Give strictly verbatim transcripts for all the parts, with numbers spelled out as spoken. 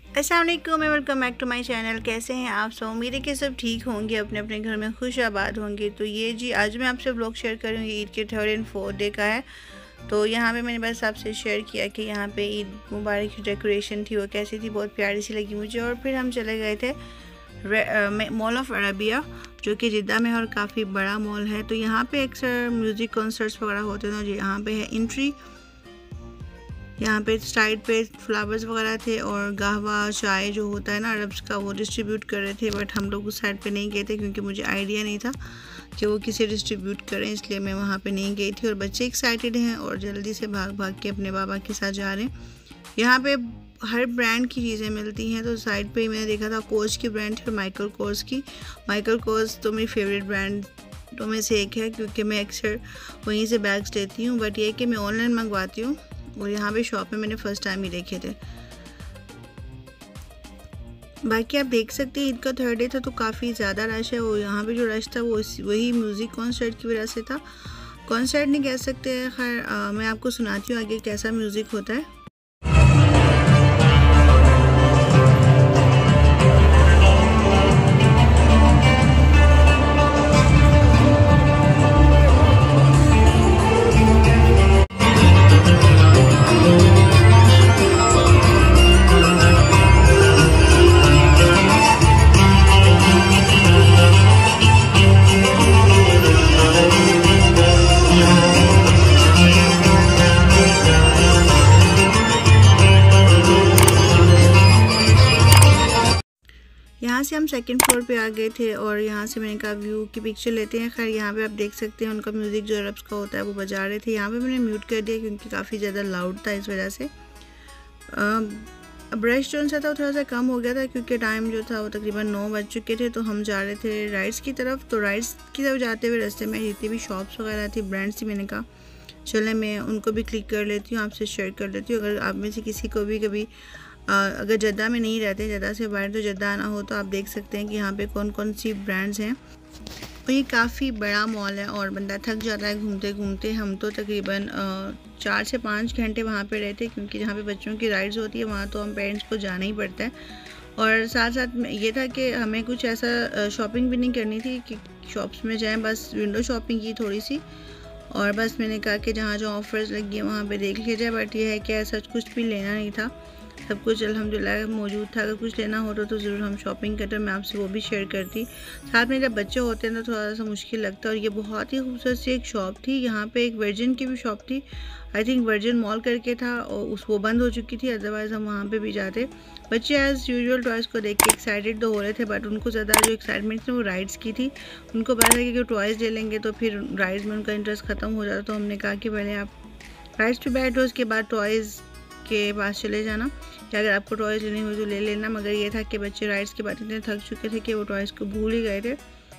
अस्सलाम वालेकुम, welcome back to my channel. कैसे हैं आप सब? उम्मीद है कि सब ठीक होंगे, अपने अपने घर में खुश आबाद होंगे। तो ये जी आज मैं आपसे व्लॉग शेयर कर रही हूँ, ईद के थर्ड एंड फोर्थ डे का है। तो यहाँ पे मैंने बस आपसे शेयर किया कि यहाँ पे ईद मुबारक की डेकोरेशन थी वो कैसी थी, बहुत प्यारी सी लगी मुझे। और फिर हम चले गए थे मॉल ऑफ अरबिया, जो कि जिद्दा में और काफ़ी बड़ा मॉल है। तो यहाँ पे अक्सर म्यूज़िक कॉन्सर्ट्स वगैरह होते हैं। जो यहाँ पे है एंट्री, यहाँ पे साइड पे फ्लावर्स वगैरह थे और कहवा चाय जो होता है ना अरब्स का, वो डिस्ट्रीब्यूट कर रहे थे। बट हम लोग उस साइड पे नहीं गए थे क्योंकि मुझे आइडिया नहीं था कि वो किसे डिस्ट्रीब्यूट करें, इसलिए मैं वहाँ पे नहीं गई थी। और बच्चे एक्साइटेड हैं और जल्दी से भाग भाग के अपने बाबा के साथ जा रहे हैं। यहाँ पे हर ब्रांड की चीज़ें मिलती हैं। तो साइड पे मैंने देखा था कोच की ब्रांड थी और माइकल कोर्स की। माइकल कोर्स तो मेरी फेवरेट ब्रांड तो में से एक है क्योंकि मैं अक्सर वहीं से बैग्स लेती हूँ। बट ये कि मैं ऑनलाइन मंगवाती हूँ और यहाँ पे शॉप में मैंने फ़र्स्ट टाइम ही देखे थे। बाकी आप देख सकते हैं ईद का थर्ड डे था तो काफ़ी ज़्यादा रश है। वो यहाँ पे जो रश था वो वही म्यूज़िक कॉन्सर्ट की वजह से था। कॉन्सर्ट नहीं कह सकते, खैर मैं आपको सुनाती हूँ आगे कैसा म्यूज़िक होता है। यहाँ से हम सेकंड फ्लोर पे आ गए थे और यहाँ से मैंने कहा व्यू की पिक्चर लेते हैं। खैर यहाँ पे आप देख सकते हैं उनका म्यूज़िक जो अरब्स का होता है वो बजा रहे थे। यहाँ पे मैंने म्यूट कर दिया क्योंकि काफ़ी ज़्यादा लाउड था, इस वजह से। ब्रश जो सा था वो थोड़ा सा कम हो गया था क्योंकि टाइम जो था वो तकरीबन नौ बज चुके थे। तो हम जा रहे थे राइड्स की तरफ। तो राइड्स की तरफ जाते हुए रास्ते में जितनी भी शॉप्स वगैरह थी, ब्रांड्स थी, मैंने कहा चले मैं उनको भी क्लिक कर लेती हूँ, आपसे शेयर कर लेती हूँ। अगर आप में से किसी को भी कभी अगर जद्दा में नहीं रहते, जद्दा से बाहर तो जद्दा आना हो, तो आप देख सकते हैं कि यहाँ पे कौन कौन सी ब्रांड्स हैं। तो ये काफ़ी बड़ा मॉल है और बंदा थक जाता है घूमते घूमते। हम तो तकरीबन चार से पाँच घंटे वहाँ पे रहते क्योंकि जहाँ पे बच्चों की राइड्स होती है वहाँ तो हम पेरेंट्स को जाना ही पड़ता है। और साथ साथ में ये था कि हमें कुछ ऐसा शॉपिंग भी नहीं करनी थी कि शॉप्स में जाएँ, बस विंडो शॉपिंग की थोड़ी सी। और बस मैंने कहा कि जहाँ जहाँ ऑफ़र्स लगी है वहाँ पे देख लिया जाए। बट ये है कि ऐसा कुछ भी लेना नहीं था, सब कुछ अल्हम्दुलिल्लाह मौजूद था। अगर कुछ लेना होता तो ज़रूर हम शॉपिंग करते, मैं आपसे वो भी शेयर करती। साथ में जब बच्चे होते हैं तो थोड़ा सा मुश्किल लगता है। और ये बहुत ही खूबसूरत सी एक शॉप थी। यहाँ पे एक वर्जिन की भी शॉप थी, आई थिंक वर्जिन मॉल करके था, और उस वो बंद हो चुकी थी, अदरवाइज़ हम वहाँ पे भी जाते। बच्चे एज़ यूजुअल टॉयज़ को देख के एक्साइटेड तो हो रहे थे, बट उनको ज़्यादा जो एक्साइटमेंट थी वो राइड्स की थी। उनको पता था कि टॉयज़ ले लेंगे तो फिर राइड्स में उनका इंटरेस्ट ख़त्म हो जाता। तो हमने कहा कि पहले आप राइड्स पे बैठो, उसके बाद टॉयज़ के पास चले जाना, कि अगर आपको टॉयज़ लेनी हो तो ले लेना। मगर ये था कि बच्चे राइड्स के बाद इतने थक चुके थे कि वो टॉयज़ को भूल ही गए थे।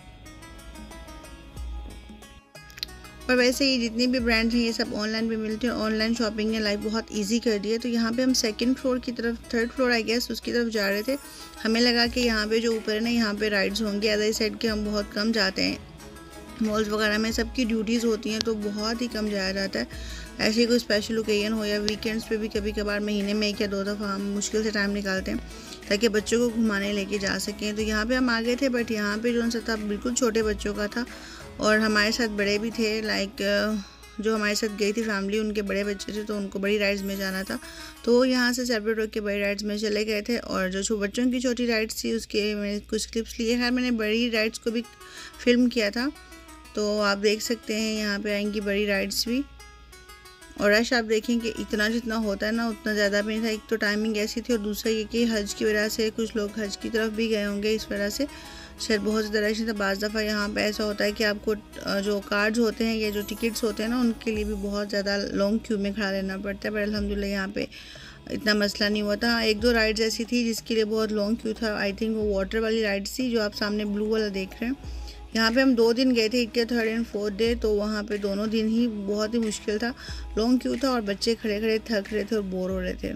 और वैसे ही जितनी भी ब्रांड्स हैं ये सब ऑनलाइन भी मिलते हैं। ऑनलाइन शॉपिंग ने लाइफ बहुत इजी कर दी है। तो यहाँ पे हम सेकंड फ्लोर की तरफ, थर्ड फ्लोर आई गेस, उसकी तरफ जा रहे थे। हमें लगा कि यहाँ पे जो ऊपर है ना यहाँ पे राइड्स होंगे। एज आई सेड कि हम बहुत कम जाते हैं मॉल्स वगैरह में, सबकी ड्यूटीज़ होती हैं तो बहुत ही कम जाया जाता है। ऐसे कोई स्पेशल ओकेजन हो या वीकेंड्स पे भी कभी कभार महीने में एक या दो दफ़ा हम मुश्किल से टाइम निकालते हैं ताकि बच्चों को घुमाने लेके जा सकें। तो यहाँ पे हम आ गए थे, बट यहाँ पे जो सा था बिल्कुल छोटे बच्चों का था और हमारे साथ बड़े भी थे। लाइक जो हमारे साथ गई थी फैमिली, उनके बड़े बच्चे थे तो उनको बड़ी राइड्स में जाना था, तो यहाँ से सेपरेट होकर बड़ी राइड्स में चले गए थे। और जो बच्चों की छोटी राइड्स थी उसके मैंने कुछ क्लिप्स लिए हैं। मैंने बड़ी राइड्स को भी फिल्म किया था, तो आप देख सकते हैं यहाँ पे आएंगी बड़ी राइड्स भी। और रश आप देखें कि इतना जितना होता है ना उतना ज़्यादा भी नहीं था। एक तो टाइमिंग ऐसी थी और दूसरा ये कि हज की वजह से कुछ लोग हज की तरफ भी गए होंगे, इस वजह से शायद बहुत ज़्यादा रश था। बाज़ दफ़ा यहाँ पे ऐसा होता है कि आपको जो कार्ड्स होते हैं या जो टिकट्स होते हैं ना उनके लिए भी बहुत ज़्यादा लॉन्ग क्यू में खड़ा रहना पड़ता है। पर अल्हम्दुलिल्लाह यहाँ पे इतना मसला नहीं हुआ था। एक दो राइड्स ऐसी थी जिसके लिए बहुत लॉन्ग क्यू था। आई थिंक वो वाटर वाली राइड्स थी जो आप सामने ब्लू वाला देख रहे हैं। यहाँ पे हम दो दिन गए थे, ईद के थर्ड एंड फोर्थ डे, तो वहाँ पे दोनों दिन ही बहुत ही मुश्किल था, लॉन्ग क्यू था और बच्चे खड़े खड़े थक रहे थे और बोर हो रहे थे।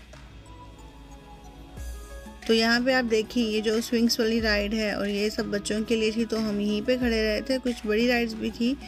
तो यहाँ पे आप देखिए ये जो स्विंग्स वाली राइड है और ये सब बच्चों के लिए थी, तो हम यहीं पे खड़े रहे थे। कुछ बड़ी राइड्स भी थी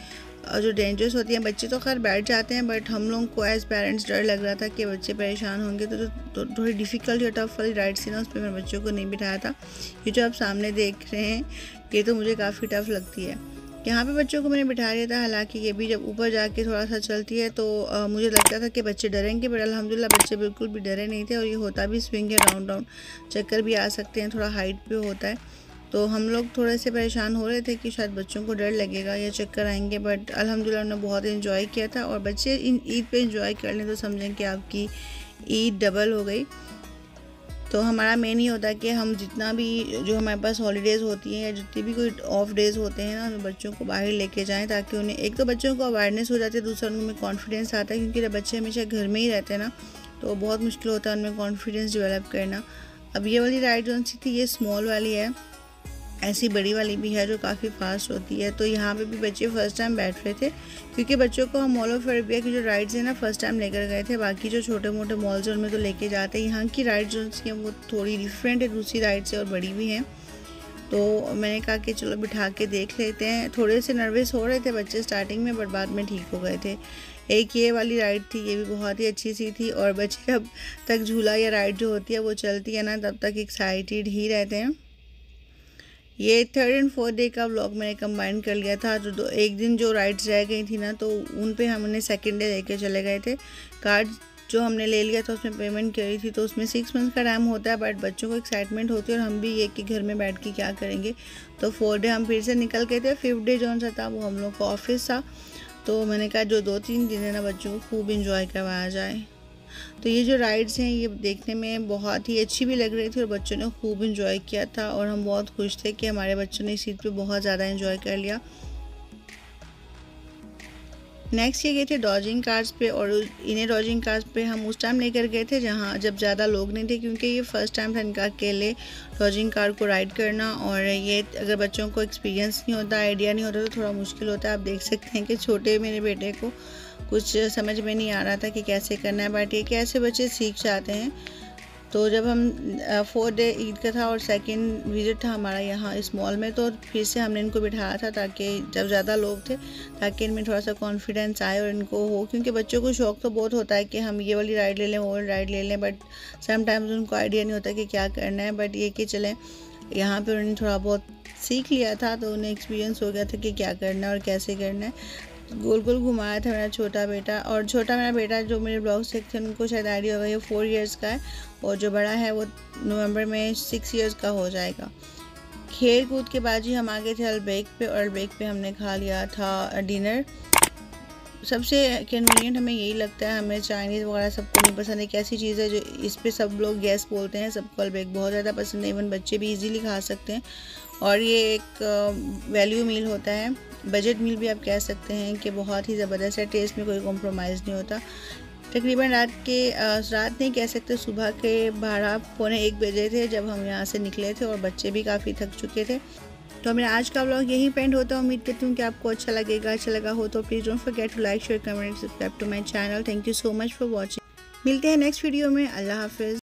जो डेंजरस होती हैं। बच्चे तो खैर बैठ जाते हैं, बट हम लोग को एज पेरेंट्स डर लग रहा था कि बच्चे परेशान होंगे, तो, तो, तो थोड़ी डिफ़िकल्ट या टफ वाली राइड्स थी ना, उस पर मैंने बच्चों को नहीं बिठाया था। ये जो आप सामने देख रहे हैं ये तो मुझे काफ़ी टफ लगती है। यहाँ पे बच्चों को मैंने बिठा दिया था, हालांकि ये भी जब ऊपर जाके थोड़ा सा चलती है तो आ, मुझे लगता था कि बच्चे डरेंगे, बट अल्हम्दुलिल्लाह बच्चे बिल्कुल भी डरे नहीं थे। और ये होता भी स्विंग है, राउंड राउंड चक्कर भी आ सकते हैं, थोड़ा हाइट पे होता है। तो हम लोग थोड़े से परेशान हो रहे थे कि शायद बच्चों को डर लगेगा या चक्कर आएंगे, बट अल्हम्दुलिल्लाह उन्होंने बहुत इन्जॉय किया था। और बच्चे इन ईद पे इंजॉय कर लें तो समझें कि आपकी ईद डबल हो गई। तो हमारा मेन ही होता है कि हम जितना भी जो हमारे पास हॉलीडेज़ होती हैं या जितनी भी कोई ऑफ डेज़ होते हैं ना, तो बच्चों को बाहर लेके जाएं, ताकि उन्हें एक तो बच्चों को अवेयरनेस हो जाती है, दूसरा उनमें कॉन्फिडेंस आता है। क्योंकि जब बच्चे हमेशा घर में ही रहते हैं ना, तो बहुत मुश्किल होता है उनमें कॉन्फिडेंस डेवलप करना। अब ये वाली राइड जो सी थी ये स्मॉल वाली है, ऐसी बड़ी वाली भी है जो काफ़ी फास्ट होती है। तो यहाँ पे भी बच्चे फ़र्स्ट टाइम बैठ रहे थे, क्योंकि बच्चों को हम मॉल ऑफ अरेबिया की जो राइड्स हैं ना फ़र्स्ट टाइम लेकर गए थे। बाकी जो छोटे मोटे मॉल्स हैं उनमें तो लेके जाते हैं। यहाँ की राइड जो हैं वो थोड़ी डिफरेंट है दूसरी राइड से और बड़ी भी हैं। तो मैंने कहा कि चलो बिठा के देख लेते हैं। थोड़े से नर्वस हो रहे थे बच्चे स्टार्टिंग में, बट बाद में ठीक हो गए थे। एक ये वाली राइड थी, ये भी बहुत ही अच्छी सी थी। और बच्चे जब तक झूला या राइड जो होती है वो चलती है ना, तब तक एक्साइटेड ही रहते हैं। ये थर्ड एंड फोर्थ डे का व्लॉग मैंने कंबाइन कर लिया था। जो दो एक दिन जो राइड्स रह गई थी ना, तो उन पे हमने सेकेंड डे लेके चले गए थे। कार्ड जो हमने ले लिया था उसमें पेमेंट करी थी, तो उसमें सिक्स मंथ का टाइम होता है, बट बच्चों को एक्साइटमेंट होती है और हम भी ये कि घर में बैठ के क्या करेंगे। तो फोर्थ डे हम फिर से निकल गए थे। फिफ्थ डे जो सा था वो हम लोग का ऑफिस था, तो मैंने कहा जो दो तीन दिन है ना बच्चों को खूब इंजॉय करवाया जाए। तो ये जो राइड्स हैं ये देखने में बहुत ही अच्छी भी लग रही थी और बच्चों ने खूब इंजॉय किया था। और हम बहुत खुश थे कि हमारे बच्चों ने इस ईद पे बहुत ज़्यादा इंजॉय कर लिया। नेक्स्ट ये गए थे डॉजिंग कार्स पे, और इन्हें डॉजिंग कार्स पे हम उस टाइम लेकर गए थे जहाँ जब ज़्यादा लोग नहीं थे, क्योंकि ये फ़र्स्ट टाइम था इनका अकेले डॉजिंग कार को राइड करना। और ये अगर बच्चों को एक्सपीरियंस नहीं होता, आइडिया नहीं होता, तो थोड़ा मुश्किल होता है। आप देख सकते हैं कि छोटे मेरे बेटे को कुछ समझ में नहीं आ रहा था कि कैसे करना है, बट ये कि ऐसे बच्चे सीख जाते हैं। तो जब हम फोर्थ डे ईद का था और सेकंड विज़िट था हमारा यहाँ इस मॉल में, तो फिर से हमने इनको बिठाया था ताकि जब ज़्यादा लोग थे ताकि इनमें थोड़ा सा कॉन्फिडेंस आए और इनको हो। क्योंकि बच्चों को शौक़ तो बहुत होता है कि हम ये वाली राइड ले लें, वो वाली राइड ले लें, बट समटाइम्स उनको आइडिया नहीं होता कि क्या करना है। बट ये कि चलें यहाँ पर उन्होंने थोड़ा बहुत सीख लिया था, तो उन्हें एक्सपीरियंस हो गया था कि क्या करना है और कैसे करना है। गोल गोल घुमाया था मेरा छोटा बेटा, और छोटा मेरा बेटा जो मेरे ब्लॉग्स देखते हैं उनको शायद आइडिया होगा, ये फोर इयर्स का है, और जो बड़ा है वो नवंबर में सिक्स इयर्स का हो जाएगा। खेल कूद के बाद ही हम आ गए थे अलबेक पे, और अलबेक पे हमने खा लिया था डिनर। सबसे कन्वीनियंट हमें यही लगता है, हमें चाइनीज़ वगैरह सबको नहीं पसंद है। एक ऐसी चीज़ है जो इस पे सब लोग गैस बोलते हैं, सबको अलबेक बहुत ज़्यादा पसंद है, इवन बच्चे भी इजीली खा सकते हैं। और ये एक वैल्यू मील होता है, बजट मील भी आप कह सकते हैं, कि बहुत ही ज़बरदस्त है, टेस्ट में कोई कॉम्प्रोमाइज़ नहीं होता। तकरीबन रात के रात नहीं कह सकते, सुबह के बारह पौने एक बजे थे जब हम यहाँ से निकले थे, और बच्चे भी काफ़ी थक चुके थे। तो मेरा आज का व्लॉग यहीं पेंड होता है। उम्मीद करती हूँ कि आपको अच्छा लगेगा। अच्छा लगा हो तो please don't forget to like share comment subscribe to my channel. Thank you so much for watching. मिलते हैं नेक्स्ट वीडियो में। अल्लाह हाफिज़।